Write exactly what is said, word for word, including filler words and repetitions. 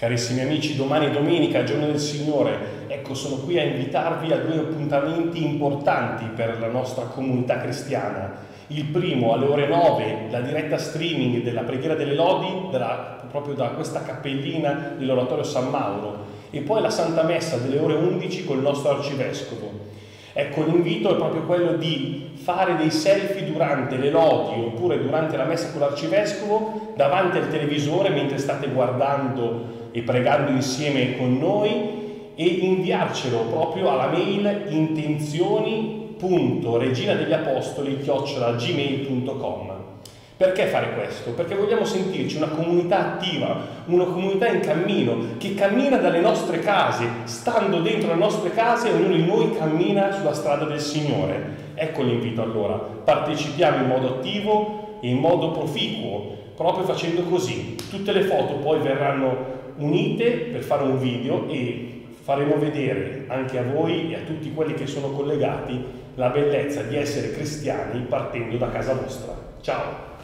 Carissimi amici, domani è domenica, giorno del Signore. Ecco, sono qui a invitarvi a due appuntamenti importanti per la nostra comunità cristiana. Il primo alle ore nove, la diretta streaming della preghiera delle lodi, della, proprio da questa cappellina dell'oratorio San Mauro, e poi la Santa Messa delle ore undici col nostro arcivescovo. Ecco, l'invito è proprio quello di fare dei selfie durante le lodi oppure durante la messa con l'arcivescovo davanti al televisore mentre state guardando e pregando insieme con noi, e inviarcelo proprio alla mail intenzioni punto regina degli apostoli chiocciola gmail punto com. Perché fare questo? Perché vogliamo sentirci una comunità attiva, una comunità in cammino, che cammina dalle nostre case, stando dentro le nostre case, ognuno di noi cammina sulla strada del Signore. Ecco l'invito allora, partecipiamo in modo attivo e in modo proficuo, proprio facendo così. Tutte le foto poi verranno unite per fare un video e faremo vedere anche a voi e a tutti quelli che sono collegati la bellezza di essere cristiani partendo da casa vostra. Ciao!